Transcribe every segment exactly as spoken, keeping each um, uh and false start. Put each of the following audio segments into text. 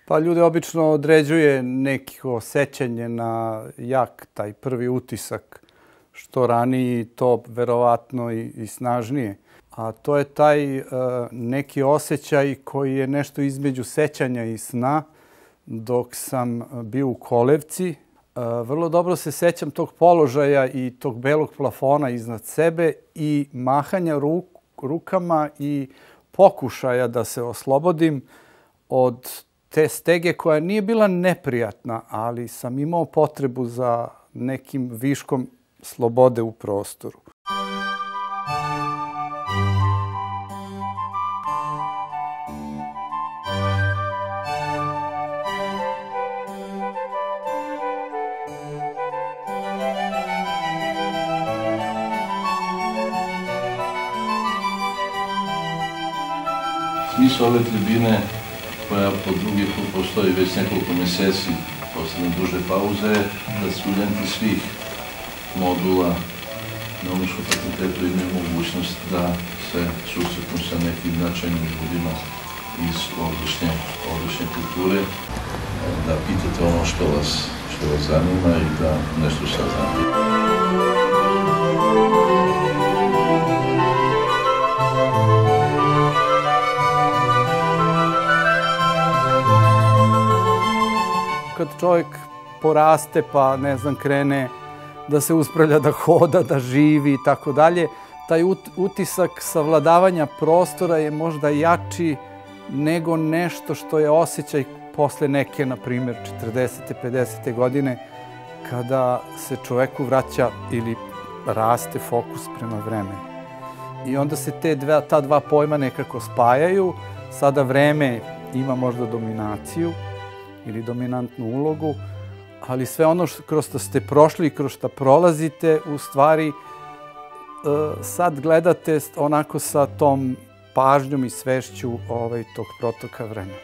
Pa ljudi obično određuje neko sećanje na jak, taj prvi utisak. Što raniji, to verovatno i, i snažnije. A to je taj uh, neki osjećaj koji je nešto između sećanja i sna. Dok sam bio u Kolevci, uh, vrlo dobro se sećam tog položaja i tog belog plafona iznad sebe i mahanja ruk, rukama i pokušaja da se oslobodim od te stege koja nije bila neprijatna, ali sam imao potrebu za nekim viškom slobode u prostoru. Smisao ove tribine, koja po drugi put postoji već nekoliko mjeseci posle duže pauze, da studenti svih modula na Umetničkom fakultetu imaju mogućnost da se susretnu sa nekim značajnim ljudima iz ovdašnje, ovdašnje kulture, da pitate ono što vas, što vas zanima i da nešto saznate. Kad čovjek poraste pa, ne znam, krene da se uspravlja, da hoda, da živi i tako dalje, taj utisak savladavanja prostora je možda jači nego nešto što je osjećaj posle neke, na primjer, četrdesete, pedesete godine, kada se čoveku vraća ili raste fokus prema vremenu. I onda se te dva, ta dva pojma nekako spajaju. Sada vreme ima možda dominaciju ili dominantnu ulogu, ali sve ono što, kroz što ste prošli i kroz što prolazite, u stvari sad gledate onako sa tom pažnjom i svešću ovaj, tog protoka vremena.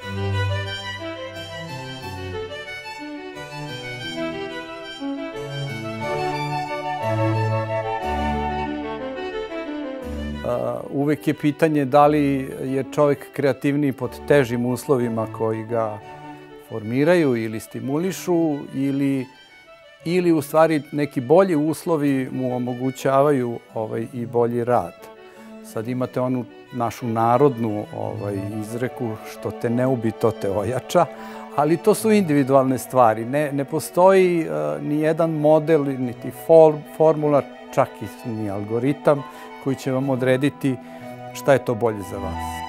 Uvek je pitanje da li je čovjek kreativniji pod težim uslovima koji ga formiraju ili stimulišu ili, ili u stvari neki bolji uslovi mu omogućavaju ovaj, i bolji rad. Sad imate onu našu narodnu ovaj, izreku što te ne ubi, to te ojača, ali to su individualne stvari. Ne, ne postoji uh, ni jedan model, niti for, formula, čak i ni algoritam koji će vam odrediti šta je to bolje za vas.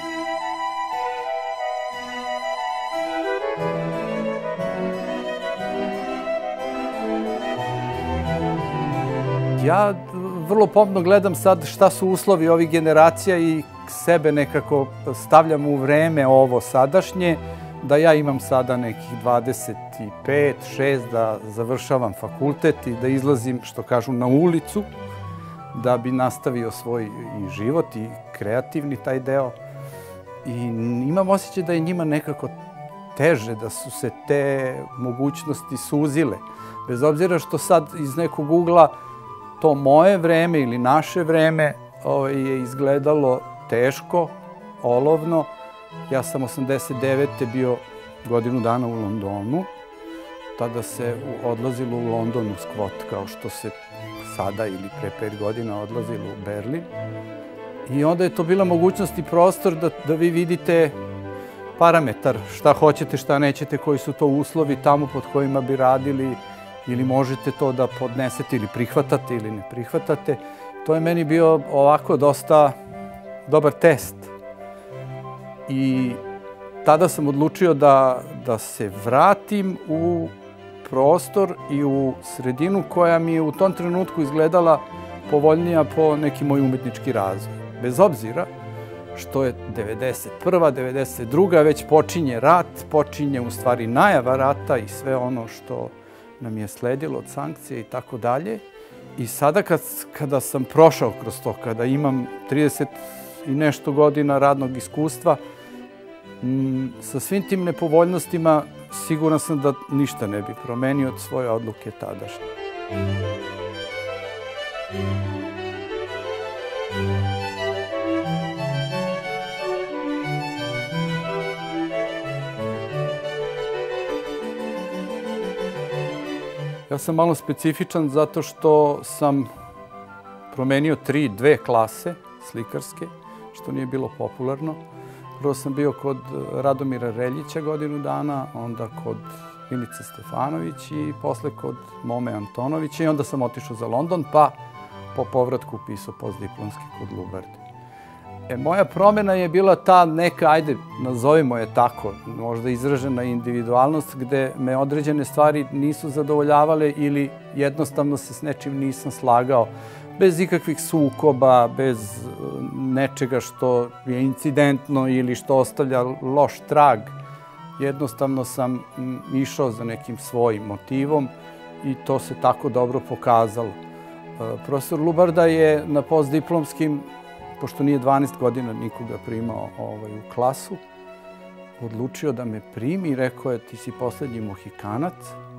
Ja vrlo pomno gledam sad šta su uslovi ovih generacija i sebe nekako stavljam u vreme ovo sadašnje, da ja imam sada nekih dvadeset pet, šest, da završavam fakultet i da izlazim, što kažu, na ulicu, da bi nastavio svoj i život i kreativni taj deo. I imam osjećaj da je njima nekako teže, da su se te mogućnosti suzile. Bez obzira što sad iz nekog ugla to moje vreme ili naše vreme je izgledalo teško, olovno. Ja sam osamdeset devete bio godinu dana u Londonu. Tada se odlazilo u London u skvot, kao što se sada ili pre pet godina odlazilo u Berlin. I onda je to bila mogućnost i prostor da, da vi vidite parametar, šta hoćete, šta nećete, koji su to uslovi tamo pod kojima bi radili, ili možete to da podnesete ili prihvatate ili ne prihvatate. To je meni bio ovako dosta dobar test. I tada sam odlučio da, da se vratim u prostor i u sredinu koja mi je u tom trenutku izgledala povoljnija po neki moj umetnički razvoj. Bez obzira što je devedeset prva, devedeset druga već počinje rat, počinje u stvari najava rata i sve ono što nam je sledilo od sankcije i tako dalje. I sada kad, kada sam prošao kroz to, kada imam trideset i nešto godina radnog iskustva, m, sa svim tim nepovoljnostima siguran sam da ništa ne bi promenio od svoje odluke tadašnje. Ja sam malo specifičan zato što sam promenio tri, dve klase slikarske, što nije bilo popularno. Prvo sam bio kod Radomira Reljića godinu dana, onda kod Milice Stefanović i posle kod Mome Antonovića i onda sam otišao za London, pa po povratku upisao postdiplomski kod Lubarde. E, moja promjena je bila ta neka, ajde, nazovimo je tako, možda izražena individualnost, gde me određene stvari nisu zadovoljavale ili jednostavno se s nečim nisam slagao, bez ikakvih sukoba, bez nečega što je incidentno ili što ostavlja loš trag. Jednostavno sam išao za nekim svojim motivom i to se tako dobro pokazalo. Profesor Lubarda je na postdiplomskim, pošto nije dvanaest godina nikoga primao u klasu, odlučio da me primi i rekao je ti si poslednji Mohikanac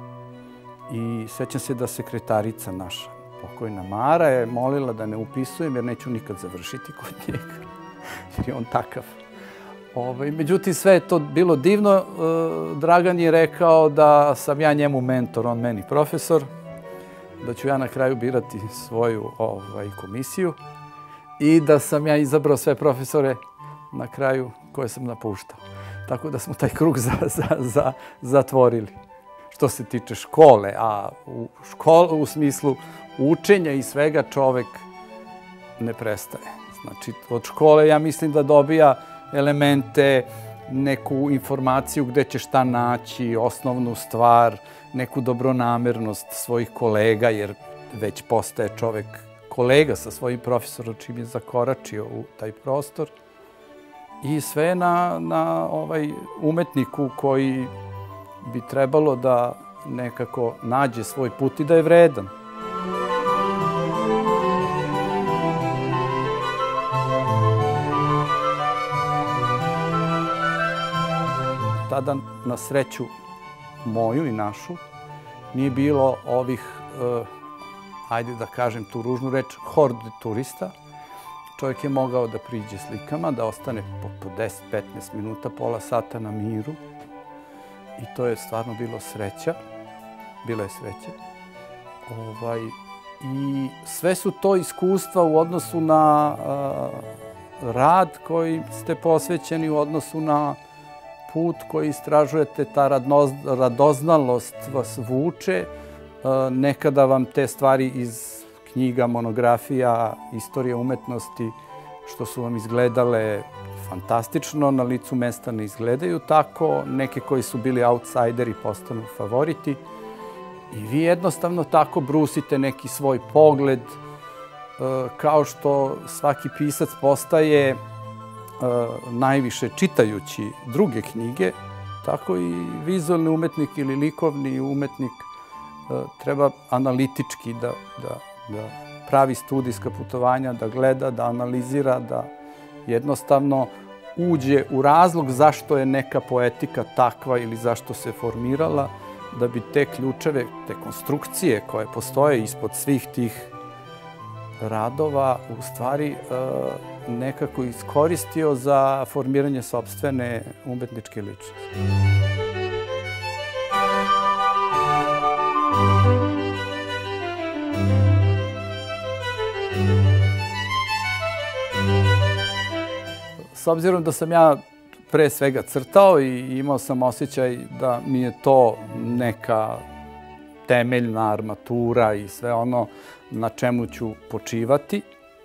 i sećam se da sekretarica naša, pokojna Mara, je molila da ne upisujem jer neću nikad završiti kod njega, jer je on takav. Međutim, sve je to bilo divno. Dragan je rekao da sam ja njemu mentor, on meni profesor, da ću ja na kraju birati svoju komisiju i da sam ja izabrao sve profesore na kraju koje sam napuštao. Tako da smo taj krug zatvorili. Što se tiče škole, a u smislu učenja i svega čovek ne prestaje. Znači, od škole ja mislim da dobija elemente, neku informaciju gde će šta naći, osnovnu stvar, neku dobronamernost svojih kolega, jer već postaje čovek kolega sa svojim profesorom čim je zakoračio u taj prostor. I sve na umetniku koji bi trebalo da nekako nađe svoj put i da je vredan. Tada, na sreću moju i našu, nije bilo ovih, ajde da kažem tu ružnu reč, horde turista. Čovjek je mogao da priđe slikama, da ostane po deset do petnaest minuta, pola sata na miru. I to je stvarno bilo sreća. Bila je sreća. I sve su to iskustva u odnosu na rad koji ste posvećeni, u odnosu na put koji istražujete, ta radoznalost vas vuče. Nekada vam te stvari iz knjiga, monografija, istorija umetnosti, što su vam izgledale fantastično, na licu mesta ne izgledaju tako. Neke koji su bili outsideri postanu favoriti. I vi jednostavno tako brusite neki svoj pogled, kao što svaki pisac postaje najviše čitajući druge knjige, tako i vizualni umetnik ili likovni umetnik treba analitički da pravi studijska putovanja, da gleda, da analizira, da jednostavno uđe u razlog zašto je neka poetika takva ili zašto se formirala, da bi te ključeve, te konstrukcije koje postoje ispod svih tih radova u stvari nekako iskoristio za formiranje sopstvene umetničke ličnosti. S obzirom da sam ja pre svega crtao i imao sam osjećaj da mi je to neka temeljna armatura i sve ono na čemu ću počivati,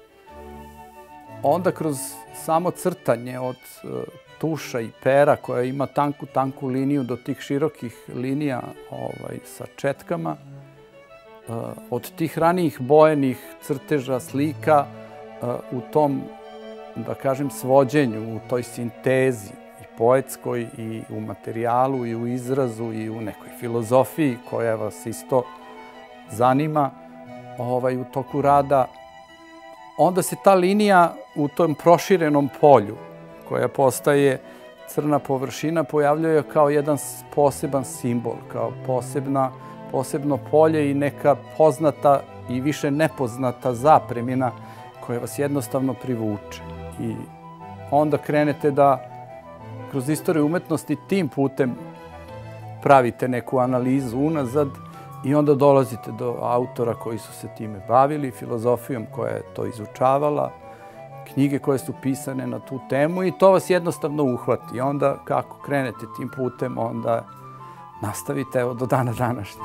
onda kroz samo crtanje od tuša i pera koja ima tanku, tanku liniju do tih širokih linija sa četkama, od tih ranijih bojenih crteža, slika, u tom, da kažem, svođenju, u toj sintezi i poetskoj i u materijalu i u izrazu i u nekoj filozofiji koja vas isto zanima u toku rada, onda se ta linija u tom proširenom polju koja postaje crna površina pojavljuje kao jedan poseban simbol, kao posebno polje i neka poznata i više nepoznata zapremina koja vas jednostavno privuče. I onda krenete da kroz istoriju umetnosti tim putem pravite neku analizu unazad I onda dolazite do autora koji su se time bavili, filozofijom koja je to izučavala, knjige koje su pisane na tu temu i to vas jednostavno uhvati. I onda kako krenete tim putem, onda nastavite evo do dana današnjeg.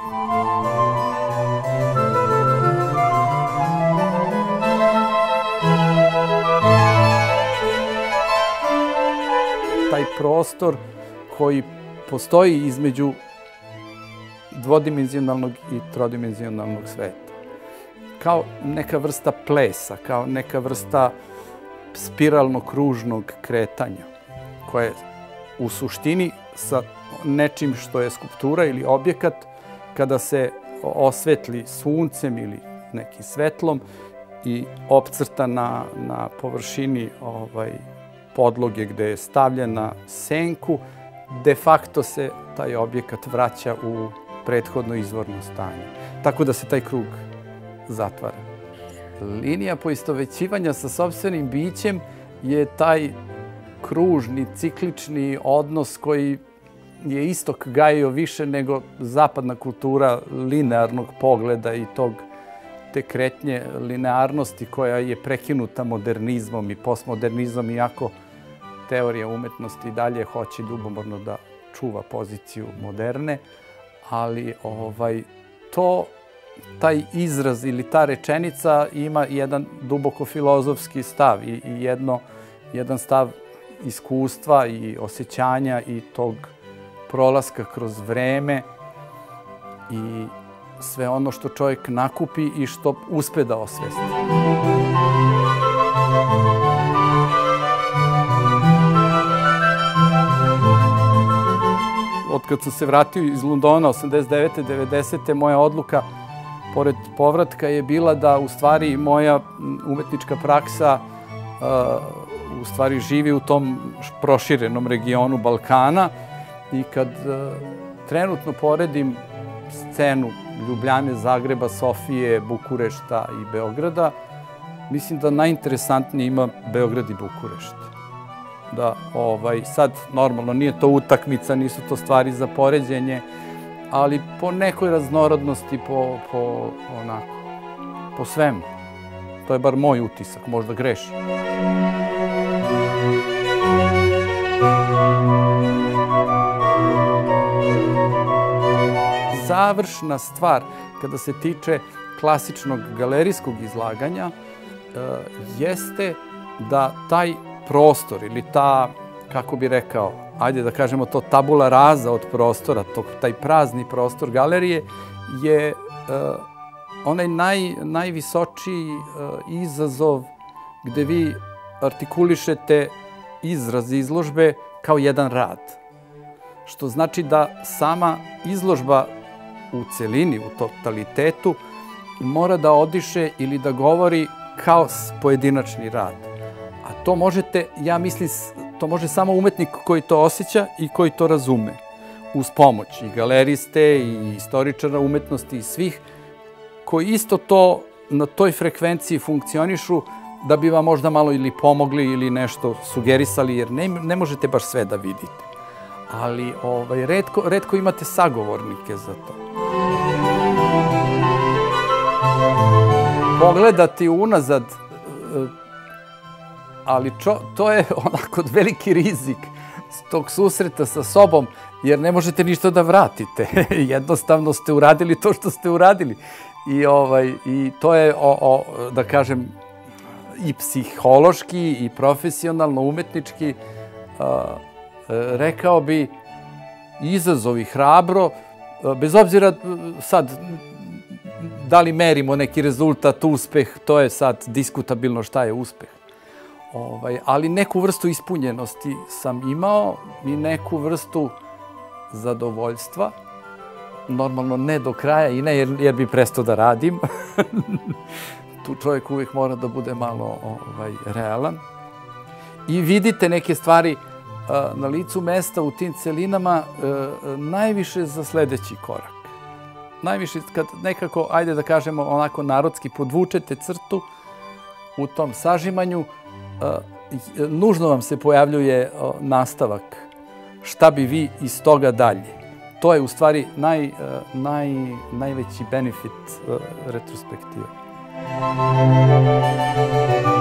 Taj prostor koji postoji između dvodimenzionalnog i trodimenzionalnog sveta. Kao neka vrsta plesa, kao neka vrsta spiralno-kružnog kretanja, koje u suštini sa nečim što je skulptura ili objekat, kada se osvetli suncem ili nekim svetlom i opcrta na, na površini ovaj, podloge gde je stavljena senku, de facto se taj objekat vraća u prethodno izvorno stanje. Tako da se taj krug zatvara. Linija poistovećivanja sa sopstvenim bićem je taj kružni, ciklični odnos koji je istok gajio više nego zapadna kultura linearnog pogleda i tog te kretnje linearnosti koja je prekinuta modernizmom i postmodernizmom, iako teorija umetnosti dalje hoće ljubomorno da čuva poziciju moderne, ali ovaj, to, taj izraz ili ta rečenica ima jedan duboko filozofski stav i, i jedno, jedan stav iskustva i osjećanja i tog prolaska kroz vreme i sve ono što čovjek nakupi i što uspe da osvesti. Od kad sam se vratio iz Londona osamdeset devete devedesete moja odluka, pored povratka, je bila da u stvari moja umetnička praksa uh, u stvari živi u tom proširenom regionu Balkana i kad uh, trenutno poredim scenu Ljubljane, Zagreba, Sofije, Bukurešta i Beograda, mislim da najinteresantnije ima Beograd i Bukurešt. Da, ovaj, sad, normalno, nije to utakmica, nisu to stvari za poređenje, ali po nekoj raznorodnosti, po, po, onako, po svemu. To je bar moj utisak, možda grešim. Završna stvar, kada se tiče klasičnog galerijskog izlaganja, jeste da taj prostor ili ta, kako bi rekao, ajde da kažemo to, tabula raza od prostora, tog, taj prazni prostor galerije je uh, onaj naj, najvisočiji uh, izazov gde vi artikulišete izraz izložbe kao jedan rad. Što znači da sama izložba u celini, u totalitetu, mora da odiše ili da govori kao pojedinačni rad. A to možete, ja mislim, to može samo umetnik koji to osjeća i koji to razume. Uz pomoć i galeriste i istoričara umetnosti i svih koji isto to na toj frekvenciji funkcionišu da bi vam možda malo ili pomogli ili nešto sugerisali, jer ne, ne možete baš sve da vidite. Ali ovaj, retko, retko imate sagovornike za to. Pogledati unazad, ali čo, to je onako veliki rizik tog susreta sa sobom, jer ne možete ništa da vratite. Jednostavno ste uradili to što ste uradili. I, ovaj, i to je, o, o, da kažem, i psihološki i profesionalno, umetnički, a, rekao bi, izazov i hrabro, bez obzira sad da li merimo neki rezultat, uspeh, to je sad diskutabilno šta je uspeh. Ovaj, ali neku vrstu ispunjenosti sam imao i neku vrstu zadovoljstva. Normalno ne do kraja i ne jer, jer bi prestao da radim. Tu čovjek uvijek mora da bude malo ovaj, realan. I vidite neke stvari a, na licu mesta u tim celinama a, najviše za sledeći korak. Najviše kad nekako, ajde da kažemo onako narodski, podvučete crtu u tom sažimanju, a, nužno vam se pojavljuje a, nastavak. Šta bi vi iz toga dalje? to je u stvari naj, naj, najveći benefit retrospektive.